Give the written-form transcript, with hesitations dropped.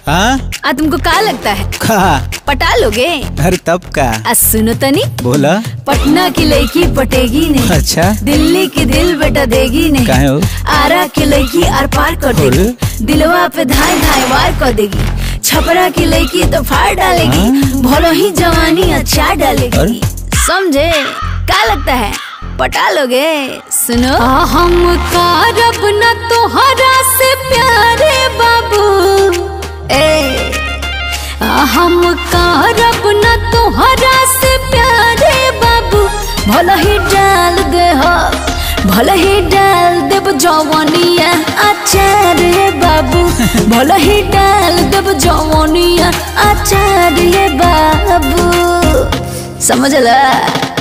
हाँ तुमको क्या लगता है पटा लोगे? अरे तब का सुनो तनी बोला। पटना की लड़की पटेगी नहीं। अच्छा दिल्ली की दिल बेटा देगी नहीं। काहे हो? आरा की लड़की आर पार कर देगी। दिलवा पे धाई धाई वार कर देगी। छपरा की लड़की तो फाड़ डालेगी। भलो ही जवानी अच्छा डालेगी। समझे? क्या लगता है पटा लोगे? सुनो हम कारब न तोहरा से प्यारे बाबू। हम कारब न तोहरा से प्यारे बाबू। भला ही डाल दे हो भला ही डाल देव जवानिया आचार्य बाबू। भला ही डाल देव जवानिया आचार्य बाबू। समझ ला।